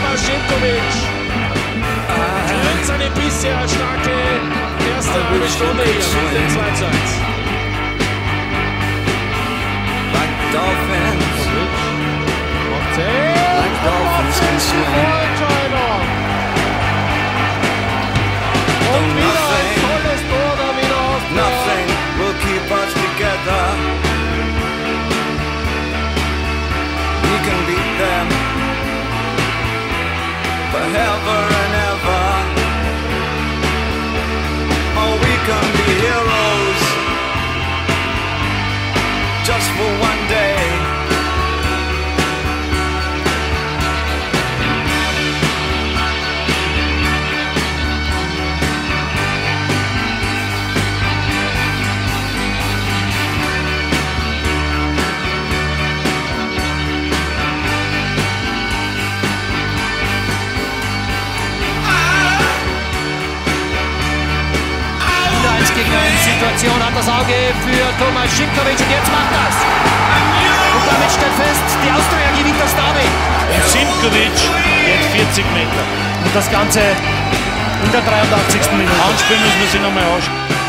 Tomasz gewinnt seine bisher starke erste halbe Stunde hier mit dem 2:1. Like dolphins, Macht like dolphins can swim. Vorentscheidung. Und wieder ein tolles Tor da wieder aus der Nothing will keep us together. We can beat them forever and ever. Oh, we can be heroes just for one day. Gegen eine Situation hat das Auge für Tomasz Simkovic und jetzt macht das. Und damit steht fest, die Austria gewinnt das Derby. Und Simkovic geht 40 Meter. Und das Ganze in der 83. Minute. Anspielen müssen wir sie nochmal anschauen.